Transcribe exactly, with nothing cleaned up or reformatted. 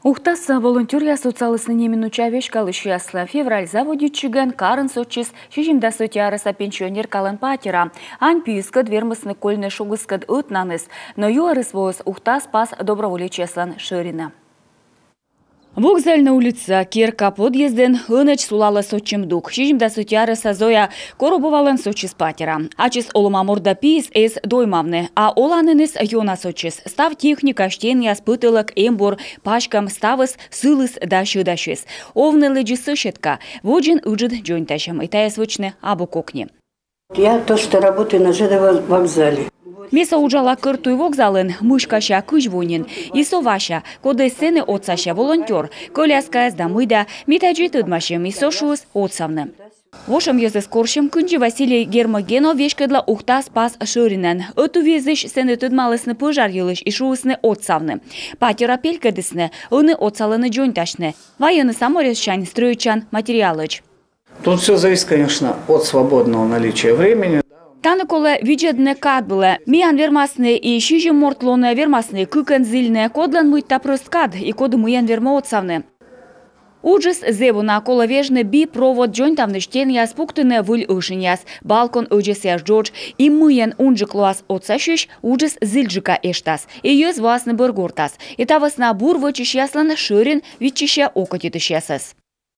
Ухтаса волонтерия социалысны неминуча вешкалыш ясла. Февраль заводичиган карын сочис шижимда сотиараса пенсионер калан патера. Ань пискад вермысны кольны шугыскад утнаныс. Но юарыс воз ухтас пас доброволечеслан ширина. Вокзальна улица, Кирка подъезден, ыныч сулала сочим дук. Шижимда сотиараса Зоя коробовалан сочис патера. Ачис олума морда пис эс доймавны, а оланыныс йона сочис. Став техника штенья спытылок эмбор пачкам ставыс сылыс да шыдашес. Овны леджи сыщетка, воджин уджид джойнташем, и тая свычны абу кокни. Я то, что работаю на ЖД вокзале. Меса уджала кыртуй вокзалын, мышкаща кыжвунин. И соваща, коды сцены отсаща волонтер. Коляска сдамыда, митаджи тыдмашем и сошуыз отсавны. Вошам езы скоршем кынжи Василий Гермогено вешкадла ухта спас шыринен. Эту везыш сены тыдмалысны пожар елыш и шуысны отсавны. Патера пелькадысны, ыны отсалыны джойнташны. Военный саморезчань строючан материалыч. Тут все зависит, конечно, от свободного наличия времени. Таныколы виджедне кад было. Миян вермасны и шижим мортлоны вермасны кыкен зильне кодлан мыйта просткад и коды мыян верма отсавны. Уджис зеву на кола вежны би провод джойнтавны штенья спуктыны выль ышыньяс. Балкон уджисяш джордж и мыян унжи клуас отсащущ уджис зильджика эштас. И ез власны быргортас. И тавасна бур вычищ ясланы ширин вичища окотитыш ясас.